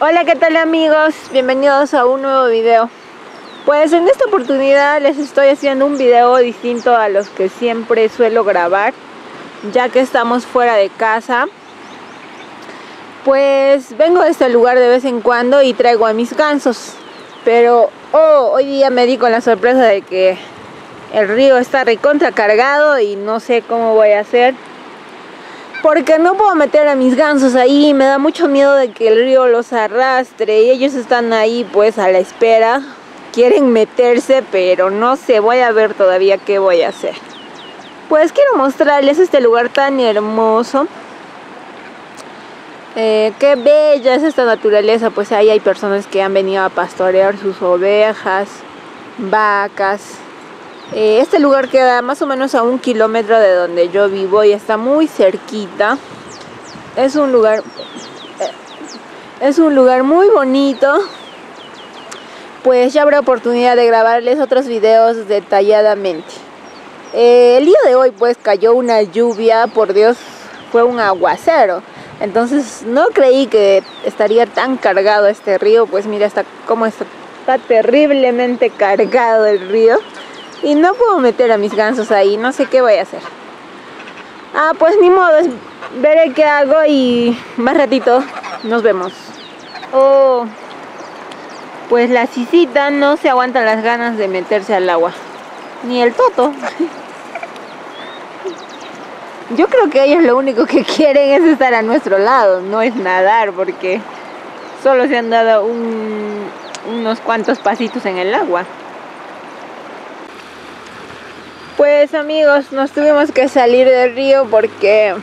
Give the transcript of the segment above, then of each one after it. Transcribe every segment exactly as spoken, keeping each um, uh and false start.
Hola, ¿qué tal amigos? Bienvenidos a un nuevo video. Pues en esta oportunidad les estoy haciendo un video distinto a los que siempre suelo grabar, ya que estamos fuera de casa. Pues vengo a este lugar de vez en cuando y traigo a mis gansos. Pero oh, hoy día me di con la sorpresa de que el río está recontra cargado y no sé cómo voy a hacer, porque no puedo meter a mis gansos ahí. Me da mucho miedo de que el río los arrastre y ellos están ahí pues a la espera. Quieren meterse, pero no sé, voy a ver todavía qué voy a hacer. Pues quiero mostrarles este lugar tan hermoso. Eh, qué bella es esta naturaleza. Pues ahí hay personas que han venido a pastorear sus ovejas, vacas. Eh, este lugar queda más o menos a un kilómetro de donde yo vivo y está muy cerquita. Es un lugar, eh, es un lugar muy bonito. Pues ya habrá oportunidad de grabarles otros videos detalladamente. Eh, el día de hoy pues cayó una lluvia, por Dios, fue un aguacero. Entonces no creí que estaría tan cargado este río. Pues mira está, cómo está, está terriblemente cargado el río. Y no puedo meter a mis gansos ahí, no sé qué voy a hacer. Ah, pues ni modo, veré qué hago y más ratito nos vemos. Oh, pues la Sisita no se aguanta las ganas de meterse al agua. Ni el Toto. Yo creo que ellos lo único que quieren es estar a nuestro lado, no es nadar, porque solo se han dado un, unos cuantos pasitos en el agua. Pues amigos, nos tuvimos que salir del río porque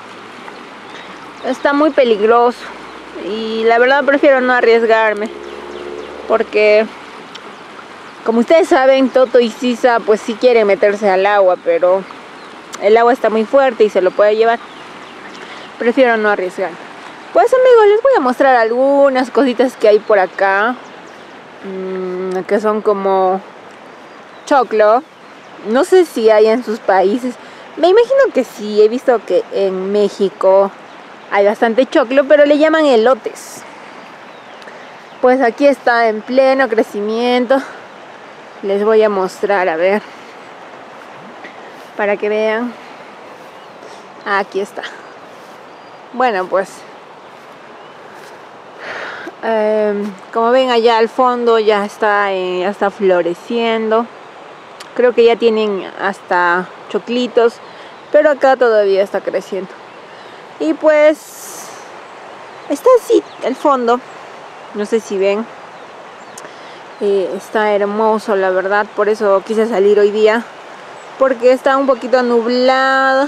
está muy peligroso y la verdad prefiero no arriesgarme, porque como ustedes saben, Toto y Sisa pues sí quieren meterse al agua, pero el agua está muy fuerte y se lo puede llevar. Prefiero no arriesgar. Pues amigos, les voy a mostrar algunas cositas que hay por acá, mmm, que son como choclo. No sé si hay en sus países. Me imagino que sí. He visto que en México hay bastante choclo, pero le llaman elotes. Pues aquí está en pleno crecimiento. Les voy a mostrar, a ver, para que vean. Aquí está. Bueno, pues eh, como ven allá al fondo ya está, eh, ya está floreciendo. Creo que ya tienen hasta choclitos, pero acá todavía está creciendo. Y pues está así el fondo. No sé si ven. Eh, está hermoso, la verdad. Por eso quise salir hoy día, porque está un poquito nublado.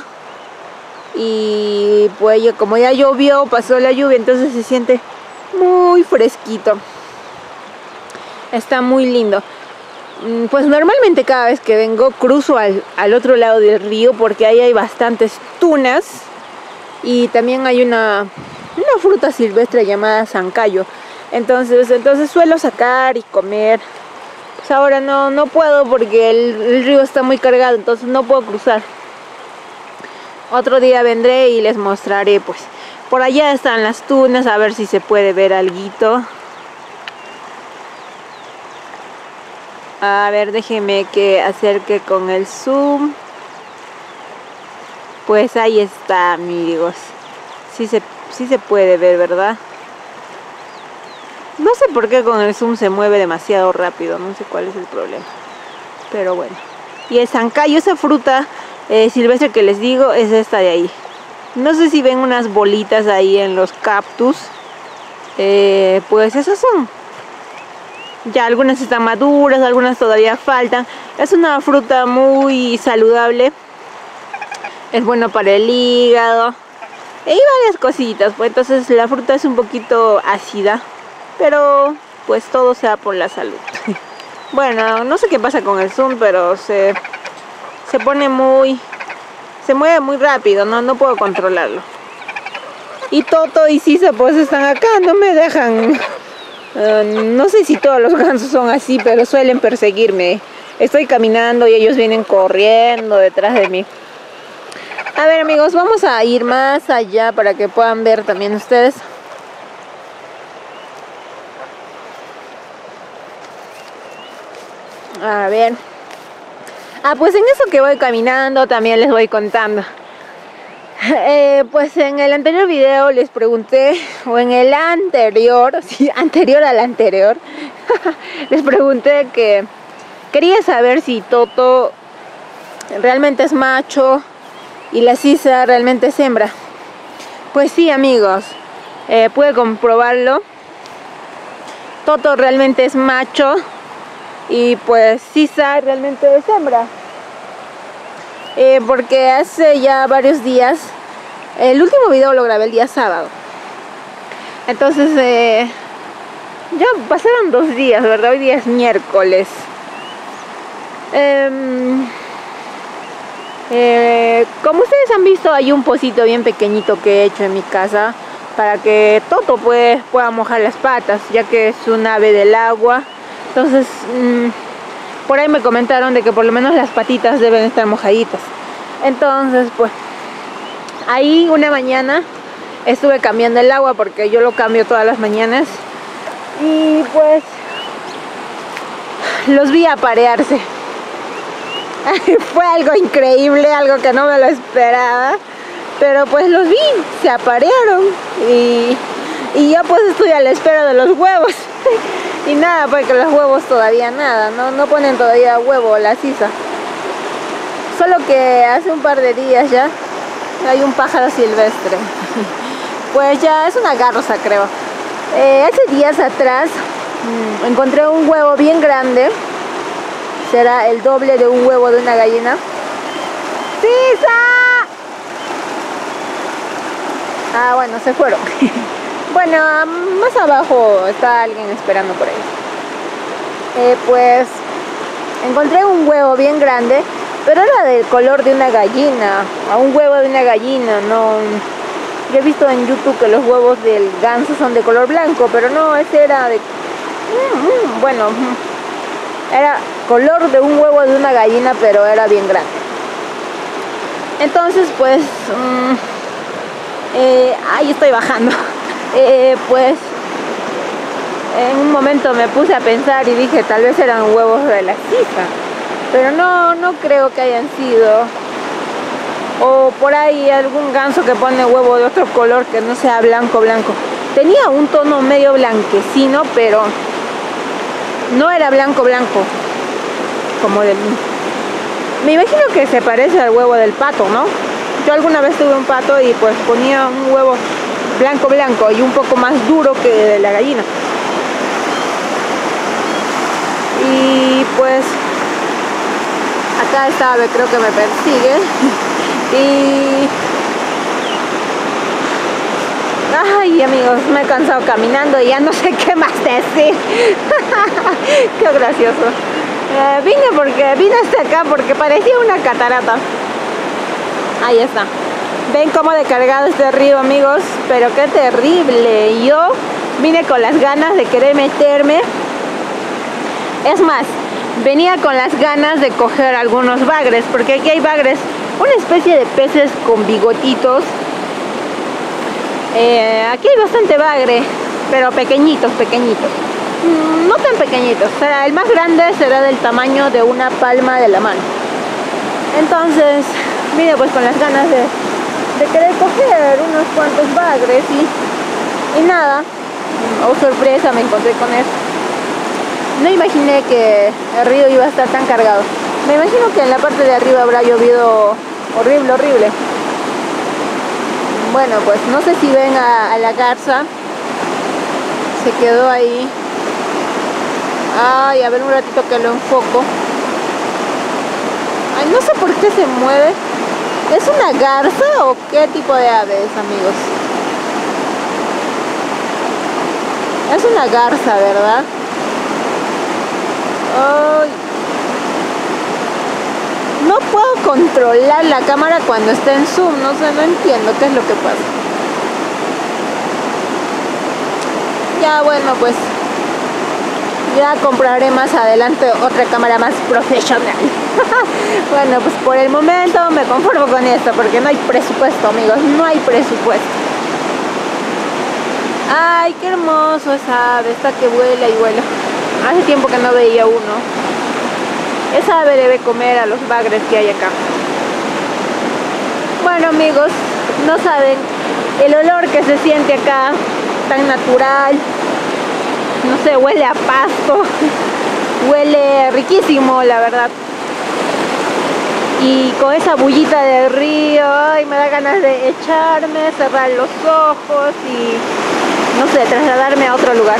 Y pues como ya llovió, pasó la lluvia, entonces se siente muy fresquito. Está muy lindo. Pues normalmente cada vez que vengo cruzo al, al otro lado del río, porque ahí hay bastantes tunas y también hay una, una fruta silvestre llamada zancayo. Entonces, entonces suelo sacar y comer. Pues ahora no, no puedo porque el, el río está muy cargado, entonces no puedo cruzar. Otro día vendré y les mostraré. Pues por allá están las tunas, a ver si se puede ver alguito. A ver, déjenme que acerque con el zoom. Pues ahí está, amigos. Sí se, sí se puede ver, ¿verdad? No sé por qué con el zoom se mueve demasiado rápido. No sé cuál es el problema. Pero bueno. Y el zancayo, esa fruta eh, silvestre que les digo, es esta de ahí. No sé si ven unas bolitas ahí en los cactus. Eh, pues esas son. Ya algunas están maduras, algunas todavía faltan. Es una fruta muy saludable. Es bueno para el hígado. Y varias cositas. Pues entonces la fruta es un poquito ácida, pero pues todo sea por la salud. Bueno, no sé qué pasa con el zoom, pero se, se pone muy... Se mueve muy rápido, no, no puedo controlarlo. Y Toto y Sisa pues están acá, no me dejan... Uh, no sé si todos los gansos son así, pero suelen perseguirme. Estoy caminando y ellos vienen corriendo detrás de mí. A ver amigos, vamos a ir más allá para que puedan ver también ustedes. A ver. Ah, pues en eso que voy caminando también les voy contando. Eh, pues en el anterior video les pregunté, o en el anterior, sí, anterior al anterior, les pregunté que quería saber si Toto realmente es macho y la sisa realmente es hembra. Pues sí, amigos, eh, pude comprobarlo. Toto realmente es macho y pues sisa realmente es hembra. Eh, porque hace ya varios días, el último video lo grabé el día sábado. Entonces, eh, ya pasaron dos días, ¿verdad? Hoy día es miércoles. Eh, eh, como ustedes han visto, hay un pocito bien pequeñito que he hecho en mi casa para que Toto puede, pueda mojar las patas, ya que es un ave del agua. Entonces, mmm, por ahí me comentaron de que por lo menos las patitas deben estar mojaditas. Entonces, pues, ahí una mañana estuve cambiando el agua porque yo lo cambio todas las mañanas. Y pues, los vi aparearse. Fue algo increíble, algo que no me lo esperaba. Pero pues los vi, se aparearon. Y, y yo pues estoy a la espera de los huevos. Y nada, porque los huevos todavía nada, no, no ponen todavía huevo la sisa. Solo que hace un par de días ya hay un pájaro silvestre. Pues ya es una garza, creo. Eh, hace días atrás mmm, encontré un huevo bien grande. Será el doble de un huevo de una gallina. ¡Sisa! Ah, bueno, se fueron. Bueno, más abajo está alguien esperando por ahí. Eh, pues encontré un huevo bien grande, pero era del color de una gallina, a un huevo de una gallina, no. Yo he visto en YouTube que los huevos del ganso son de color blanco, pero no, ese era de, mm, mm, bueno, era color de un huevo de una gallina, pero era bien grande. Entonces, pues, mm, eh, ahí estoy bajando. Eh, pues en un momento me puse a pensar y dije tal vez eran huevos de la sisa, pero no, no creo que hayan sido, o por ahí algún ganso que pone huevo de otro color que no sea blanco blanco. Tenía un tono medio blanquecino, pero no era blanco blanco como del... Me imagino que se parece al huevo del pato, ¿no? Yo alguna vez tuve un pato y pues ponía un huevo blanco blanco y un poco más duro que de la gallina. Y pues acá esta ave creo que me persigue. Y ay, amigos, me he cansado caminando y ya no sé qué más decir. Qué gracioso. Eh, vine porque vine hasta acá porque parecía una catarata. Ahí está. Ven cómo de cargado este río, amigos, pero qué terrible. Yo vine con las ganas de querer meterme. Es más, venía con las ganas de coger algunos bagres, porque aquí hay bagres, una especie de peces con bigotitos. Eh, aquí hay bastante bagre, pero pequeñitos, pequeñitos. No tan pequeñitos, o sea, el más grande será del tamaño de una palma de la mano. Entonces, vine pues con las ganas de... de querer coger unos cuantos bagres y, y nada, oh sorpresa, me encontré con él. No imaginé que el río iba a estar tan cargado. Me imagino que en la parte de arriba habrá llovido horrible, horrible. Bueno, pues no sé si ven a, a la garza. Se quedó ahí. Ay, a ver un ratito que lo enfoco. Ay, no sé por qué se mueve. ¿Es una garza o qué tipo de ave es, amigos? Es una garza, ¿verdad? Ay. No puedo controlar la cámara cuando está en zoom, no sé, no entiendo qué es lo que pasa. Ya, bueno, pues ya compraré más adelante otra cámara más profesional. Bueno, pues por el momento me conformo con esto porque no hay presupuesto, amigos, no hay presupuesto. Ay, qué hermoso esa ave, está que vuela y vuela. Hace tiempo que no veía uno. Esa ave debe comer a los bagres que hay acá. Bueno amigos, no saben el olor que se siente acá, tan natural. No sé, huele a pasto. Huele riquísimo, la verdad. Y con esa bullita del río, ay, me da ganas de echarme, cerrar los ojos y, no sé, trasladarme a otro lugar.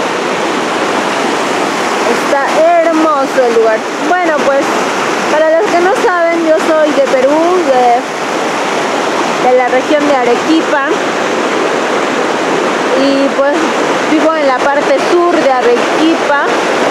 Está hermoso el lugar. Bueno, pues, para los que no saben, yo soy de Perú, de, de la región de Arequipa. Y pues, vivo en la parte sur de Arequipa.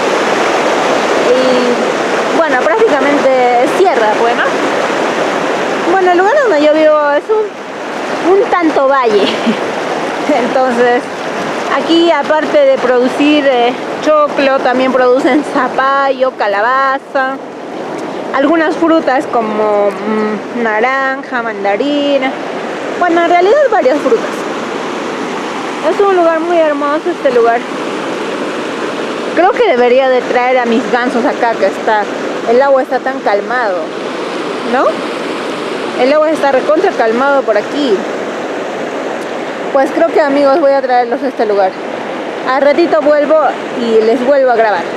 Y bueno, prácticamente es sierra, bueno. Bueno, el lugar donde yo vivo es un, un tanto valle. Entonces, aquí aparte de producir eh, choclo, también producen zapallo, calabaza, algunas frutas como mmm, naranja, mandarina. Bueno, en realidad varias frutas. Es un lugar muy hermoso este lugar. Creo que debería de traer a mis gansos acá, que está, el agua está tan calmado, ¿no? El agua está recontra calmado por aquí. Pues creo que amigos voy a traerlos a este lugar. Al ratito vuelvo y les vuelvo a grabar.